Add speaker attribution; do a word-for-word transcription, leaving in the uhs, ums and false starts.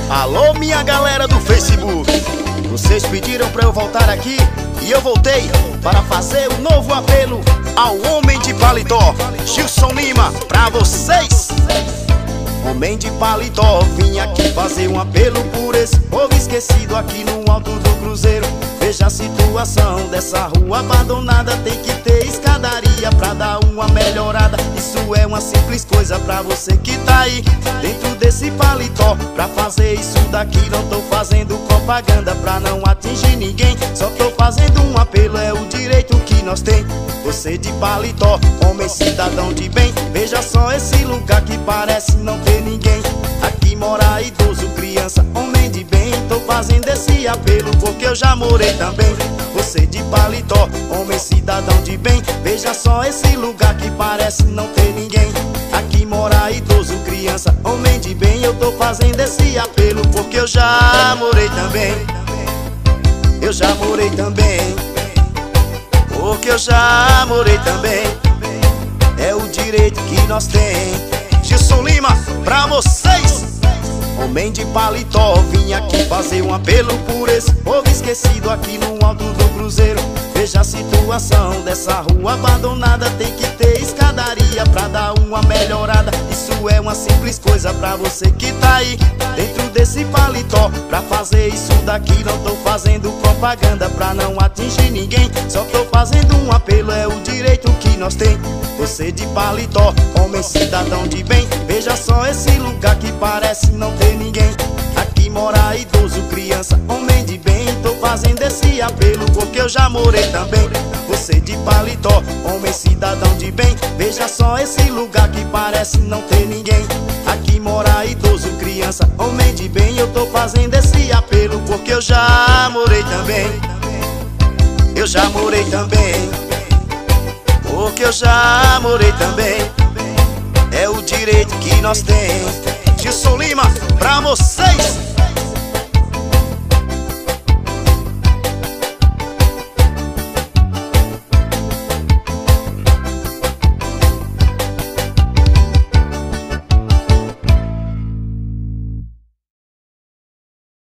Speaker 1: Alô, minha galera do Facebook, vocês pediram pra eu voltar aqui e eu voltei para fazer um novo apelo ao homem de paletó, Gilson Lima, pra vocês. Homem de paletó, vim aqui fazer um apelo por esse povo esquecido aqui no alto do cruzeiro. Veja a situação dessa rua abandonada, tem que ter escadaria pra dar uma melhorada. Isso é uma simples coisa pra você que tá aí dentro desse paletó. Pra fazer isso daqui não tô fazendo propaganda pra não atingir ninguém, só tô fazendo um apelo, é o direito que nós tem. Você de paletó, homem cidadão de bem, veja só esse lugar que parece não ter ninguém. Aqui mora idoso, criança, homem de bem. Tô fazendo esse apelo porque eu já morei também. Você de paletó, homem cidadão de bem, veja só esse lugar que parece não ter ninguém. Aqui mora idoso, criança, homem de bem. Eu tô fazendo esse apelo porque eu já morei também. Eu já morei também, porque eu já morei também. É o direito que nós tem. Gilson Lima, pra vocês. Homem de paletó, vim aqui fazer um apelo por esse povo esquecido aqui no alto do cruzeiro. Veja a situação dessa rua abandonada, tem que ter escadaria pra dar uma melhorada. Isso é uma simples coisa pra você que tá aí dentro desse paletó. Pra fazer isso daqui não tô fazendo propaganda pra não atingir ninguém, só tô fazendo um apelo, é o direito que nós tem. Você de paletó, homem cidadão de bem, veja só esse lugar que parece não ter ninguém. Aqui mora idoso, criança, homem de bem. Tô fazendo esse apelo porque eu já morei também. Você de paletó, homem cidadão de bem, veja só esse lugar que parece não ter ninguém. Aqui mora idoso, criança, homem de bem. Eu tô fazendo esse apelo porque eu já morei também. Eu já morei também, porque eu já morei também. É o direito que nós tem. Gilson Lima, pra você.